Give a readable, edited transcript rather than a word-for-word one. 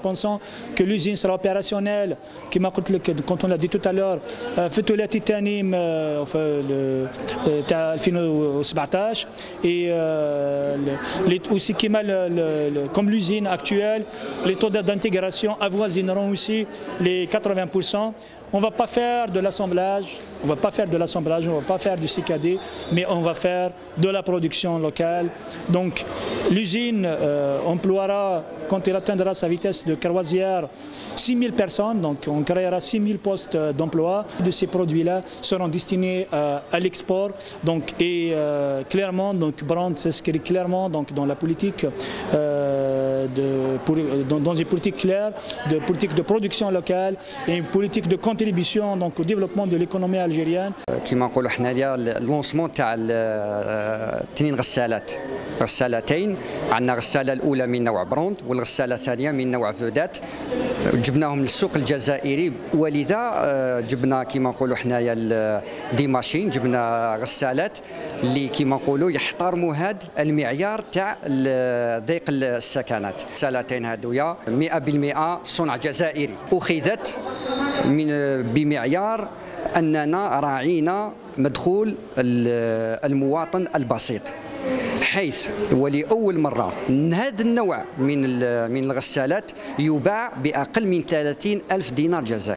Pensons que l'usine sera opérationnelle, quand on l'a dit tout à l'heure, في تيتانيم في 2017 et aussi comme l'usine actuelle, les taux d'intégration avoisineront aussi les 80%. On ne va pas faire de l'assemblage, on ne va pas faire du CKD, mais on va faire de la production locale. Donc l'usine emploiera, quand elle atteindra sa vitesse de croisière, 6 000 personnes, donc on créera 6 000 postes d'emploi. De ces produits-là seront destinés à l'export. Et clairement, Brandt s'inscrit clairement dans la politique, dans une politique claire, de politique de production locale et une politique de contribution au développement de l'économie algérienne. كما نقولوا حنايا اللونسمون تاع اثنين غسالتين، عندنا غساله الاولى من نوع بروند والغساله الثانيه من نوع فودات، جبناهم للسوق الجزائري، ولذا جبنا كما نقولوا حنايا دي ماشين، جبنا غسالات اللي كما نقولوا يحترموا هذا المعيار تاع ضيق السكنات. الغسالتين هذويا 100% صنع جزائري، اخذت بمعيار أننا راعينا مدخول المواطن البسيط، حيث ولأول مرة هذا النوع من الغسالات يباع بأقل من 30,000 دينار جزائري.